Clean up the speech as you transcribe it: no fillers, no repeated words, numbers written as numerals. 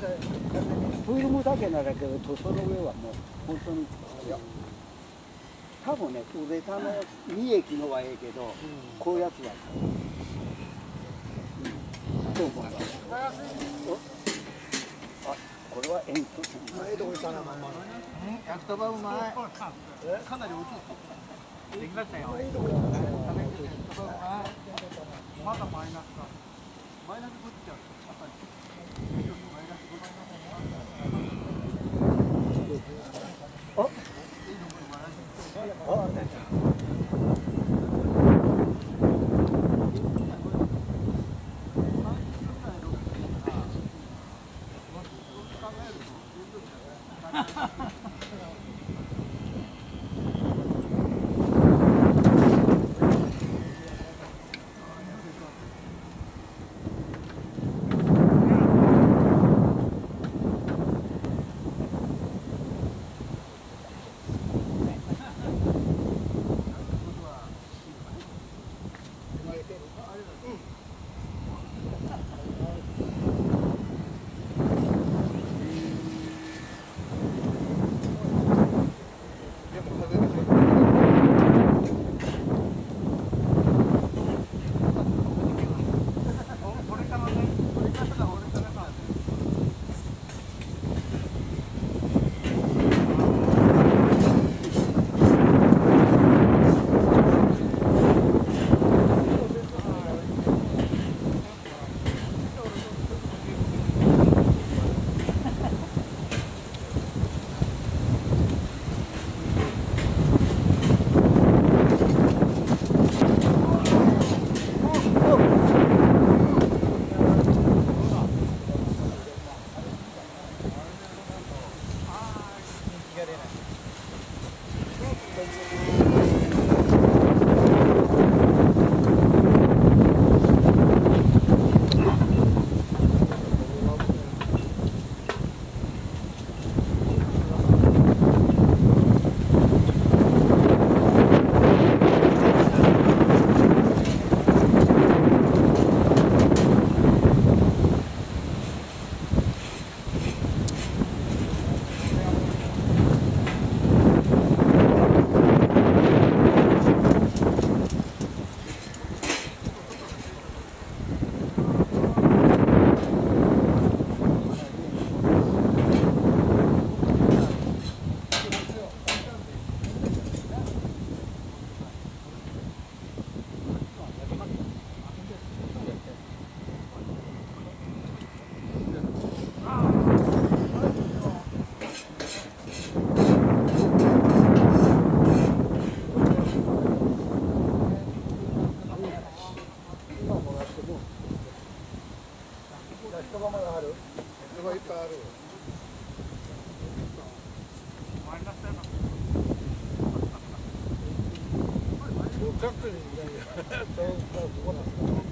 フィルムだけならけど、その上はもう本当に多分ね、ウレタの2液のはええけど、こういうやつはどう思います？あ、これは煙突。 焼きそばうまい。かなり大きい。できましたよ。まだマイナスか。マイナスぶっちゃう。 あ、 ジャックにいないや。